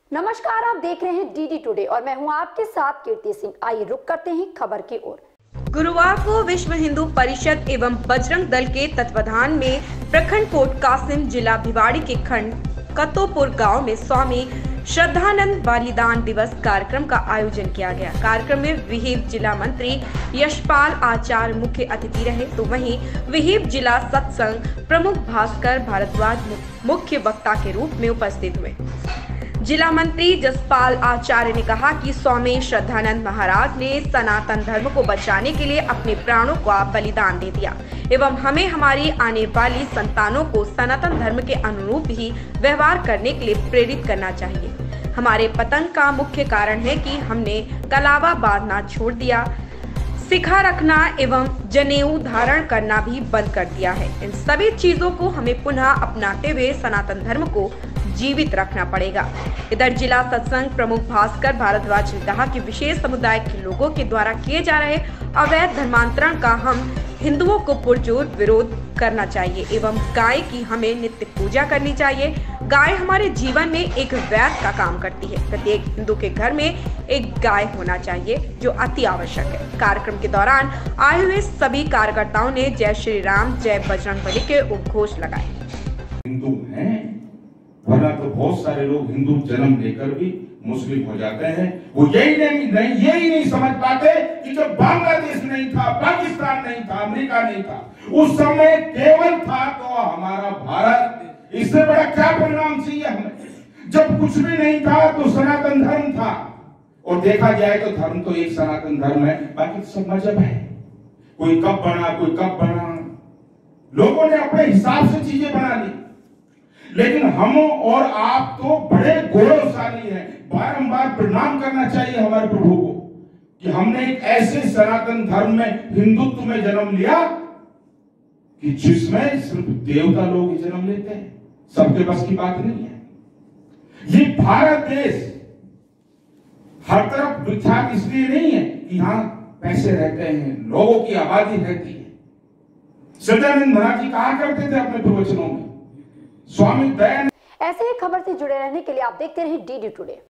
नमस्कार, आप देख रहे हैं डीडी टुडे और मैं हूं आपके साथ कीर्ति सिंह। आइए रुक करते हैं खबर की ओर। गुरुवार को विश्व हिंदू परिषद एवं बजरंग दल के तत्वाधान में प्रखंड कोट कासिम जिला भिवाड़ी के खंड कत्तोपुर गांव में स्वामी श्रद्धानंद बलिदान दिवस कार्यक्रम का आयोजन किया गया। कार्यक्रम में विहिप जिला मंत्री यशपाल आचार्य मुख्य अतिथि रहे, तो वहीं विहिप जिला सत्संग प्रमुख भास्कर भारद्वाज मुख्य वक्ता के रूप में उपस्थित हुए। जिला मंत्री जसपाल आचार्य ने कहा कि स्वामी श्रद्धानंद महाराज ने सनातन धर्म को बचाने के लिए अपने प्राणों का बलिदान दे दिया एवं हमें हमारी आने वाली संतानों को सनातन धर्म के अनुरूप ही व्यवहार करने के लिए प्रेरित करना चाहिए। हमारे पतन का मुख्य कारण है कि हमने कलावा बांधना छोड़ दिया, सिखा रखना एवं जनेऊ धारण करना भी बंद कर दिया है। इन सभी चीजों को हमें पुनः अपनाते हुए सनातन धर्म को जीवित रखना पड़ेगा। इधर जिला सत्संग प्रमुख भास्कर भारद्वाज ने कहा कि विशेष समुदाय के लोगों के द्वारा किए जा रहे अवैध धर्मांतरण का हम हिंदुओं को पुरजोर विरोध करना चाहिए एवं गाय की हमें नित्य पूजा करनी चाहिए। गाय हमारे जीवन में एक वैद्य का काम करती है। प्रत्येक हिंदू के घर में एक गाय होना चाहिए, जो अति आवश्यक है। कार्यक्रम के दौरान आए हुए सभी कार्यकर्ताओं ने जय श्री राम, जय बजरंगबली के उद्घोष लगाए। हिंदू हैं, वरना तो बहुत सारे लोग हिंदू जन्म लेकर भी मुस्लिम हो जाते हैं। वो यही नहीं समझ पाते कि जब बांग्लादेश नहीं था, पाकिस्तान नहीं था, अमेरिका नहीं था, उस समय केवल था तो हमारा भारत। इससे बड़ा क्या परिणाम चाहिए हमें? जब कुछ भी नहीं था तो सनातन धर्म था, और देखा जाए तो धर्म तो एक सनातन धर्म है, बाकी सब मजहब है। कोई कब बना, कोई कब बना, लोगों ने अपने हिसाब से चीजें बना ली। लेकिन हम और आप तो बड़े गौरवशाली हैं। बारंबार प्रणाम करना चाहिए हमारे प्रभु को कि हमने एक ऐसे सनातन धर्म में, हिंदुत्व में जन्म लिया कि जिसमें सिर्फ देवता लोग ही जन्म लेते हैं, सबके बस की बात नहीं है। ये भारत देश हर तरफ विख्यात इसलिए नहीं है कि यहां पैसे रहते हैं, लोगों की आबादी रहती है। सदानंद महाराज जी कहा करते थे अपने प्रवचनों में, स्वामी दयानंद। ऐसे ही खबर से जुड़े रहने के लिए आप देखते रहिए डीडी टुडे।